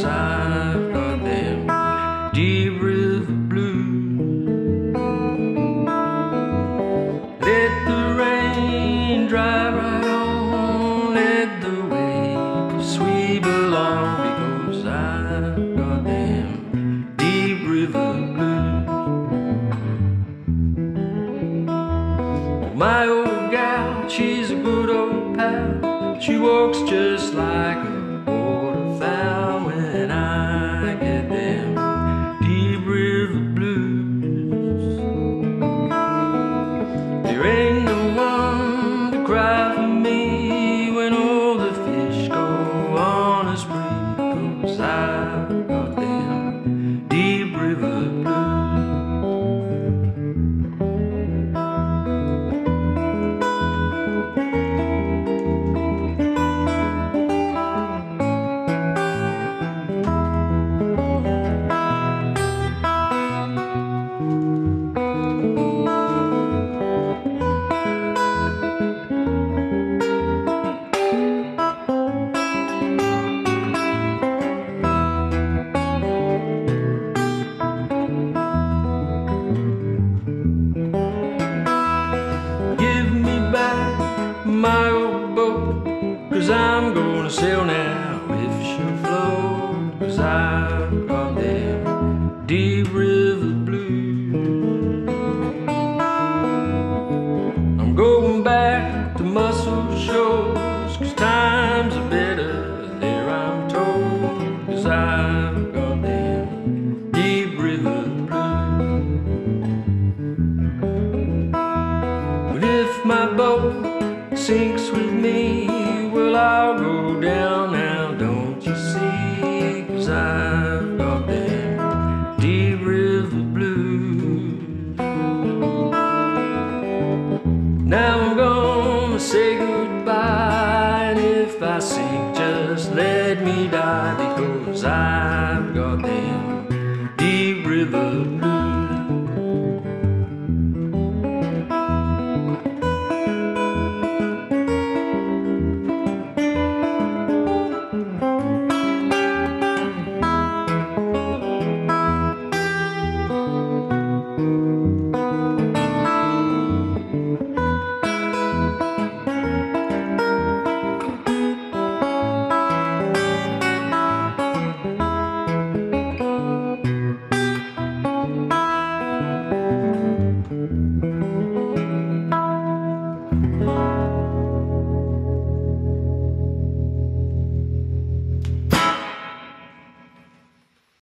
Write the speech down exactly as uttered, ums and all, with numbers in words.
because I've got them deep river blues. Let the rain dry right on, let the waves sweep along, because I've got them deep river blues. My old gal, she's a good old pal. She walks just like a waterfowl when I get them deep river blues. There ain't no one to cry for me when all the fish go on a spree, because I've got them deep river blues. My old boat, 'cause I'm gonna sail now if she'll float, 'cause I've got them deep river blues. I'm going back to Muscle Shoals, 'cause times are better there, I'm told, 'cause I've got them deep river blues. But if my boat sinks with me, well, I'll go down now, don't you see, 'cause I've got them deep river blues. Now I'm gonna say goodbye, and if I sink, just let me die, because I've got them